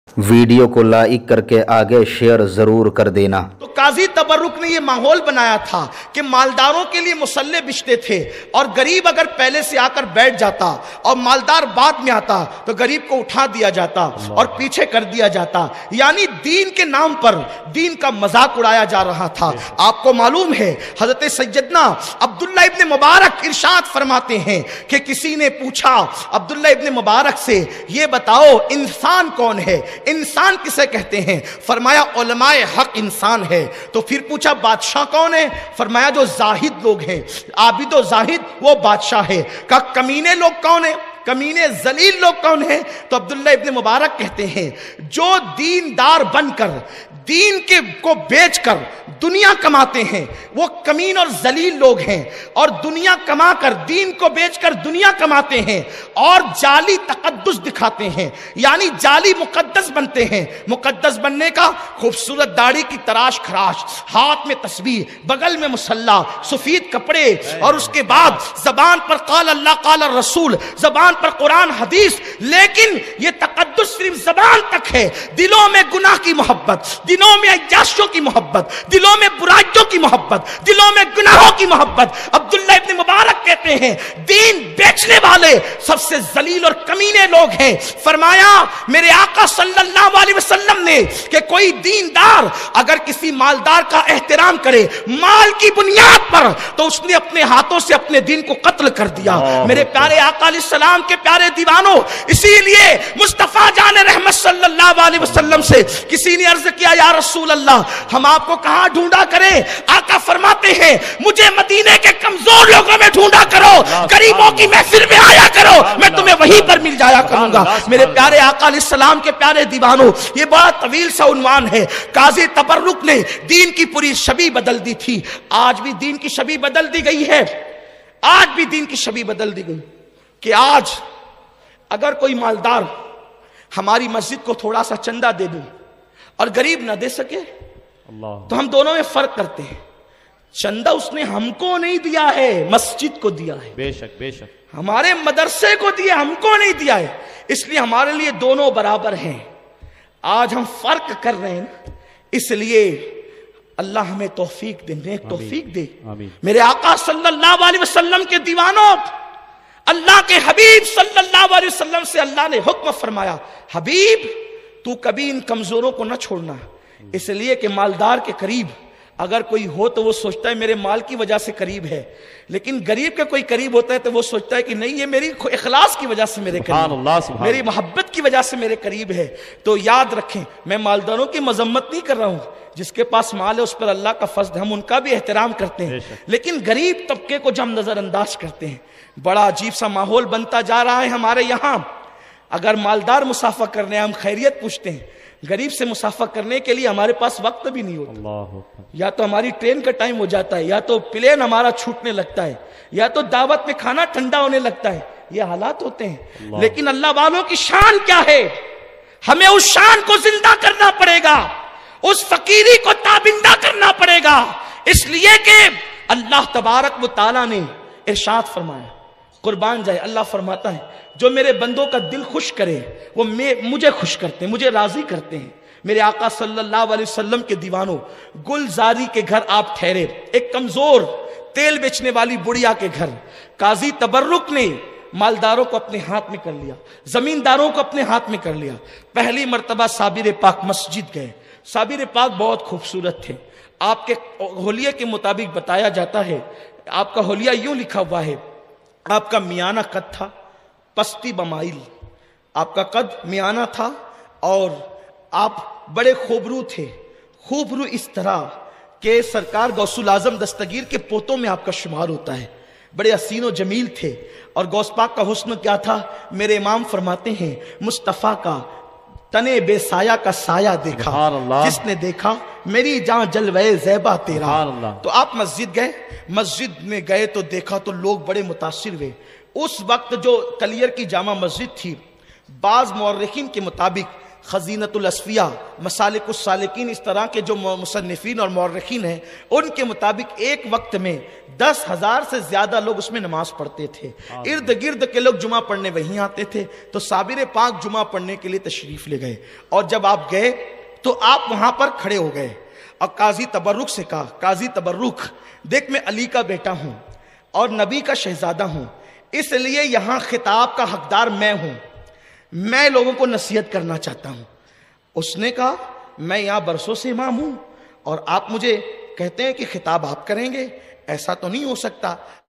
Video کو like کر کے آگے شیئر ضرور کر دینا۔ تو قاضی تبرک نے یہ ماحول بنایا تھا کہ مالداروں کے لیے مصلے بچھتے تھے، اور غریب اگر پہلے سے آ کر بیٹھ جاتا اور مالدار بعد میں آتا تو غریب کو اٹھا دیا جاتا اور پیچھے کر دیا جاتا، یعنی دین کے نام پر دین کا مذاق اڑایا جا رہا تھا۔ آپ کو معلوم ہے حضرت سیدنا عبداللہ ابن مبارک ارشاد فرماتے ہیں کہ کسی نے پوچھا عبداللہ ابن مبارک سے، یہ بتاؤ انسان کون ہے، انسان کسے کہتے ہیں؟ فرمایا علماء حق انسان ہے۔ تو پھر پوچھا بادشاہ کون ہے؟ فرمایا جو زاہد لوگ ہیں، عابد و زاہد، وہ بادشاہ ہے۔ کہا کمینے لوگ کون ہیں؟ کمینے ذلیل لوگ کون ہیں؟ تو عبداللہ ابن مبارک کہتے ہیں جو دیندار بن کر دین کے کو بیچ کر دنیا کماتے ہیں وہ کمین اور ذلیل لوگ ہیں، اور دنیا کما کر دین کو بیچ کر دنیا کماتے ہیں اور جعلی تقدس دکھاتے ہیں، یعنی جعلی مقدس بنتے ہیں۔ مقدس بننے کا خوبصورت داڑھی کی تراش خراش، ہاتھ میں تسبیح، بغل میں مصلی، سفید کپڑے، اور اس کے بعد زبان پر قال اللہ قال الرسول، زبان پر قرآن حدیث، لیکن یہ تقدس صرف زبان تک ہے، دلوں میں گناہ کی محبت، دلوں میں عیاشیوں کی محبت، دلوں میں برائیوں کی محبت، دلوں میں گناہوں کی محبت۔ عبداللہ ابن مبارک کہتے ہیں دین بیچنے والے سب سے ذلیل اور کمینے لوگ ہیں۔ فرمایا میرے آقا صلی اللہ علیہ وسلم نے کہ کوئی دیندار اگر کسی مالدار کا احترام کرے مال کی بنیاد پر تو اس نے اپنے ہاتھوں سے اپنے دین کو قتل کر دیا۔ میرے پیارے آقا علیہ السلام کے پیارے دیوانوں، اسی لیے مصطفیٰ جان رحمت صلی اللہ علیہ وسلم سے کسی نے عرض کیا یا رسول اللہ ہم آپ کو کہاں ڈھونڈا کریں؟ آقا فرماتے ہیں مجھے مدینے کے کمزور لوگوں میں ڈھونڈا کرو، غریبوں کی محفل میں آیا کرو، میں تمہیں وہیں پر مل جایا کروں گا۔ میرے پیارے آقا علیہ السلام کے پیارے دیوانوں، یہ بڑا طویل سا عنوان ہے۔ قاضی تبرک نے دین کی پوری شبیہ بدل دی تھی، آج بھی دین کی شبیہ بدل دی گئی ہے، آج بھی دین کی شبیہ بدل دی گئی کہ آج اگر کوئی مالدار ہماری مسجد کو تھوڑا سا چندہ دے دے اور غریب نہ دے سکے تو ہم دونوں میں فرق کرتے ہیں۔ چندہ اس نے ہم کو نہیں دیا ہے، مسجد کو دیا ہے، بے شک بے شک، ہمارے مدرسے کو دیا، ہم کو نہیں دیا ہے، اس لیے ہمارے لیے دونوں برابر ہیں۔ آج ہم فرق کر رہے ہیں، اس لیے اللہ ہمیں توفیق دے، نیک توفیق دے۔ میرے آقا صلی اللہ علیہ وسلم کے دیوانوں، اللہ کے حبیب صلی اللہ علیہ وسلم سے اللہ نے حکم فرمایا حبیب تو کبھی ان کمزوروں کو نہ چھوڑنا، اس لیے کہ مالدار کے قریب اگر کوئی ہو تو وہ سوچتا ہے میرے مال کی وجہ سے قریب ہے، لیکن غریب کے کوئی قریب ہوتا ہے تو وہ سوچتا ہے کہ نہیں یہ میری اخلاص کی وجہ سے میرے قریب، میری محبت کی وجہ سے میرے قریب ہے۔ تو یاد رکھیں میں مالداروں کی مذمت نہیں کر رہا ہوں، جس کے پاس مال ہے اس پر اللہ کا فضل ہے، ہم ان کا بھی احترام کرتے ہیں، لیکن غریب طبقے کو جو ہم نظر انداز کرتے ہیں، بڑا عجیب سا ماحول بنتا جا رہا ہے ہمارے یہاں۔ اگر مالدار مسافہ کرنے ہم خیریت پوچھتے ہیں، غریب سے مسافہ کرنے کے لیے ہمارے پاس وقت بھی نہیں ہوتا، یا تو ہماری ٹرین کا ٹائم ہو جاتا ہے، یا تو پلین ہمارا چھوٹنے لگتا ہے، یا تو دعوت میں کھانا ٹھنڈا ہونے لگتا ہے، یہ حالات ہوتے ہیں۔ لیکن اللہ والوں کی شان کیا ہے؟ ہمیں اس شان کو زندہ کرنا پڑے گا، اس فقیری کو تابندہ کرنا پڑے گا، اس لیے کہ اللہ تبارک و تعالیٰ نے ارشاد فرمایا، قربان جائے اللہ فرماتا ہے جو میرے بندوں کا دل خوش کرے وہ مجھے خوش کرتے ہیں، مجھے راضی کرتے ہیں۔ میرے آقا صلی اللہ علیہ وسلم کے دیوانوں، گلزاری کے گھر آپ ٹھہرے، ایک کمزور تیل بیچنے والی بڑھیا کے گھر، قاضی تبرک نے مالداروں کو اپنے ہاتھ میں کر لیا، زمینداروں کو اپنے ہاتھ میں کر لیا۔ پہلی مرتبہ صابر پاک مسجد گئے، صابر پاک بہت خوبصورت تھے، آپ کے حلیے کے مطابق بتایا جاتا ہے، آپ کا حلیہ یوں لکھا ہوا ہے، آپ کا میانہ قد تھا، پستی بمائل، آپ کا قد میانہ تھا، اور آپ بڑے خوبرو تھے، خوبرو اس طرح کہ سرکار غوث الاعظم دستگیر کے پوتوں میں آپ کا شمار ہوتا ہے، بڑے حسین و جمیل تھے۔ اور غوث پاک کا حسن کیا تھا؟ میرے امام فرماتے ہیں مصطفیٰ کا تنے بے سایہ کا سایہ دیکھا، جس نے دیکھا میری جاں جلوے زیبا تیرا۔ تو آپ مسجد گئے، مسجد میں گئے تو دیکھا تو لوگ بڑے متاثر ہوئے۔ اس وقت جو کلیر کی جامع مسجد تھی، بعض مورخین کے مطابق خزینۃ الاسفیاء، مسالک السالکین، اس طرح کے جو مصنفین اور مورخین ہیں، ان کے مطابق ایک وقت میں 10,000 سے زیادہ لوگ اس میں نماز پڑھتے تھے۔ ارد گرد کے لوگ جمعہ پڑھنے وہیں آتے تھے، تو صابر پاک جمعہ پڑھنے کے لیے تشریف لے گئے، اور جب آپ گئے تو آپ وہاں پر کھڑے ہو گئے اور قاضی تبرک سے کہا، قاضی تبرک، دیکھ میں علی کا بیٹا ہوں اور نبی کا شہزادہ ہوں، اس لیے یہاں خطاب کا حقدار میں ہوں، میں لوگوں کو نصیحت کرنا چاہتا ہوں۔ اس نے کہا میں یہاں برسوں سے امام ہوں اور آپ مجھے کہتے ہیں کہ خطاب آپ کریں گے، ایسا تو نہیں ہو سکتا۔